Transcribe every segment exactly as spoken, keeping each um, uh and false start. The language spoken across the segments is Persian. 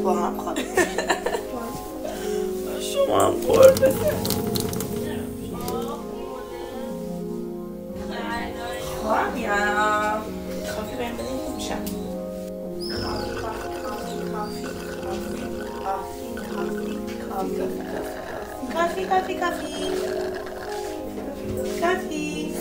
با هم خوابید. شما هم خوردید. خواب میرم. کافی بریم بدیم خوب شد. کافی کافی کافی کافی.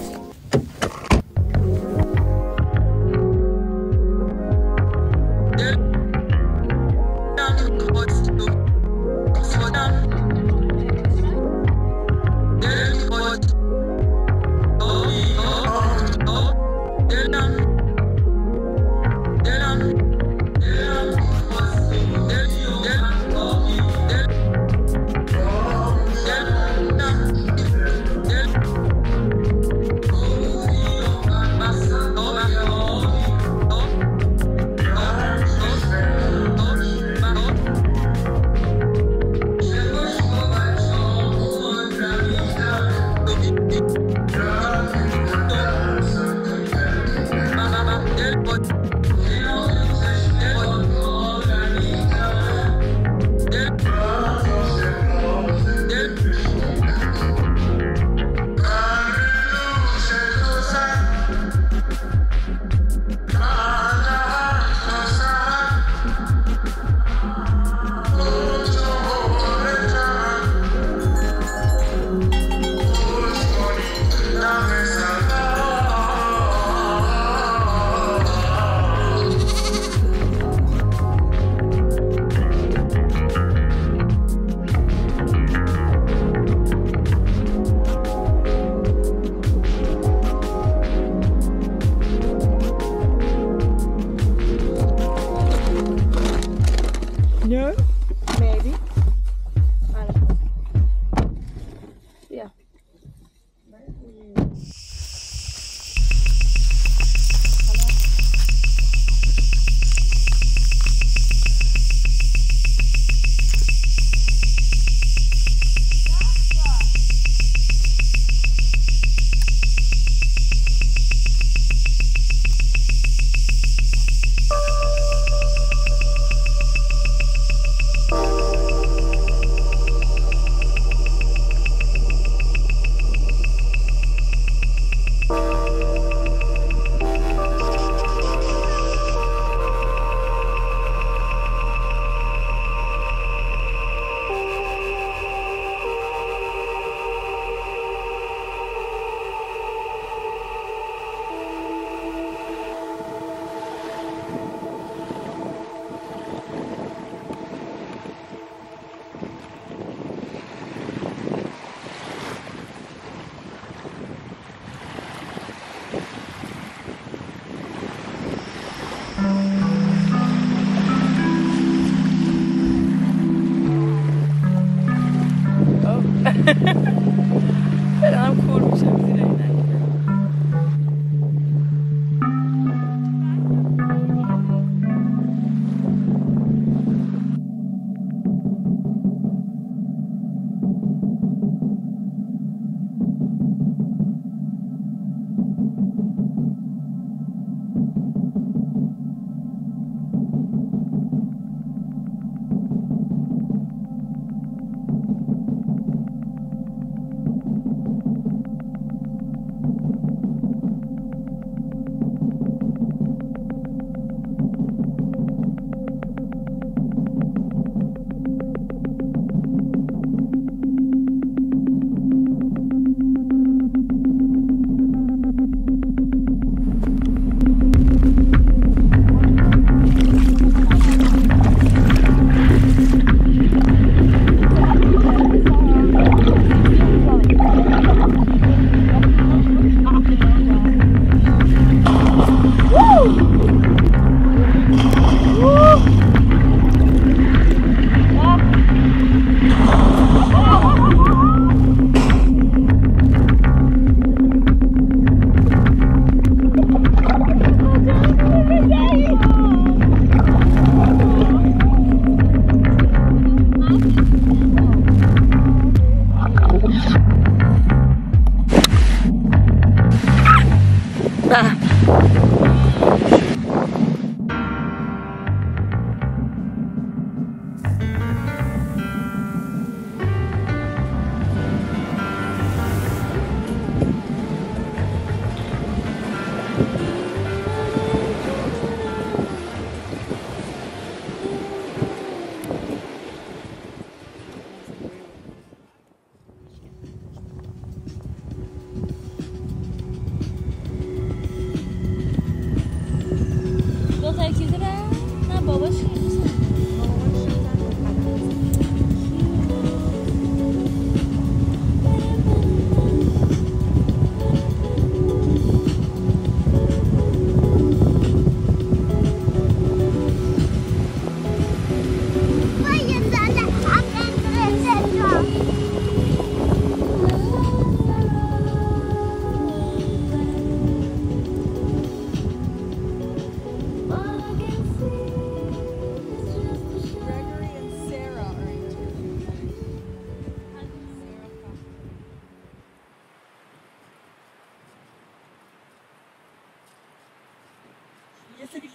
No, maybe. I don't know. Yeah.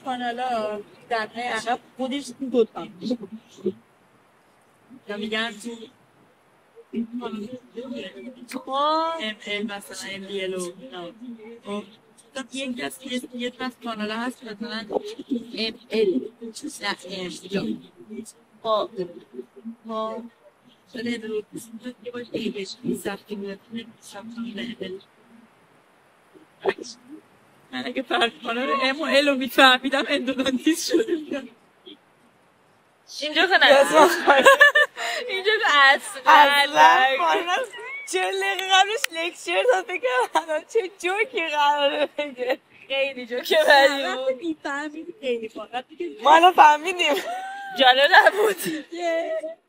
کانالا دهه عقب خودش دوتا یا میگن تو تو ام ال مثلا ام بی ال و یک دست یک دست کانالا هست مثلا ام ال نه ام با با شده رو یه باش ایبش سختی میدونه سختی میدونه من اگه فرق کنه رو ام و ال رو میفهمیدم اندونانتیس شده میدم اینجا که نه اینجا که اصلا چه دقیقه قبلش لکچر داد بگم چه جوکی قراره بگه خیلی جوکه بدی بود میفهمیدی خیلی فقط ما الان فهمیدیم جالب نبود